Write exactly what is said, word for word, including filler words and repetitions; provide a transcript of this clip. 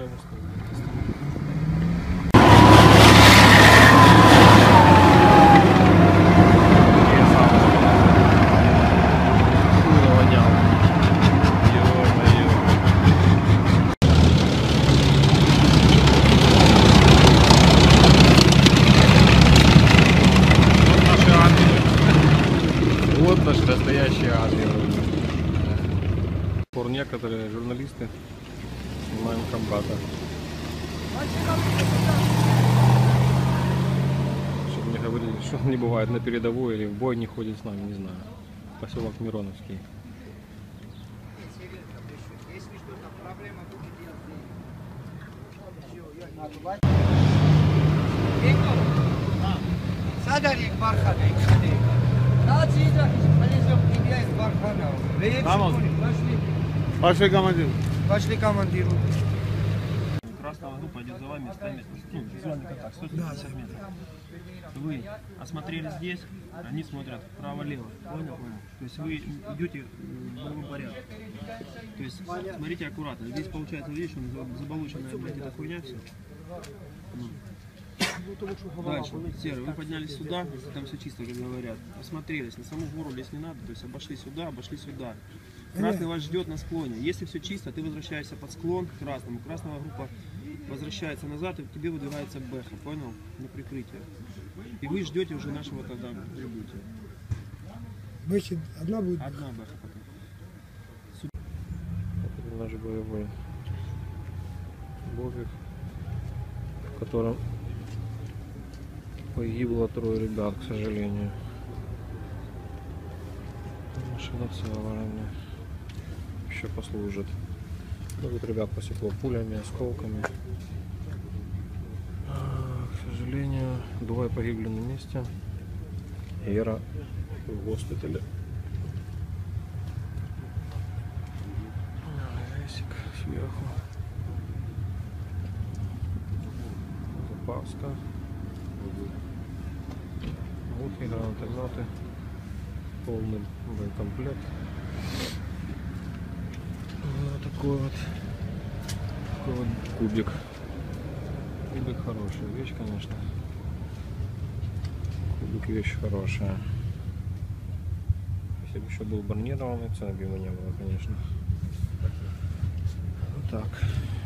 хорошая выставка. Вот наш настоящий ангел. Пор некоторые журналисты снимаем комбата. Чтобы не говорили, что он не бывает на передовой или в бой не ходит с нами, не знаю. Поселок Мироновский. Садарик Барханик. Пошли, командир. Пошли, командир. Красная группа идет за вами, ставит, ну, визуальный контакт, сто пятьдесят метров. Вы осмотрели здесь, они смотрят вправо-лево. Понял? Понял. То есть вы идете в боевом порядке. То есть смотрите аккуратно. Здесь получается, видишь, он заболоченная, блядь, эта хуйня все. Ну. Дальше, серый, вы поднялись сюда, там все чисто, как говорят. Осмотрелись, на саму гору лезть не надо, то есть обошли сюда, обошли сюда. Красный вас ждет на склоне. Если все чисто, ты возвращаешься под склон к красному. Красная группа возвращается назад, и к тебе выдвигается бэха, понял? На прикрытие. И вы ждете уже нашего тогда прибытия. Бэхи одна будет? Одна бэха потом. Это наш боевой бобик, в котором погибло трое ребят, к сожалению. Машина целая, еще послужит. Ну, тут ребят посекло пулями, осколками. А, к сожалению, двое погибли на месте. Вера в госпитале. Весик сверху. Запаска. Мухи, гранатометы. Полный боекомплект. Вот такой вот, такой вот кубик. Кубик хорошая вещь, конечно. Кубик вещь хорошая. Если бы еще был бронированный, цены бы ему не было, конечно. Вот так.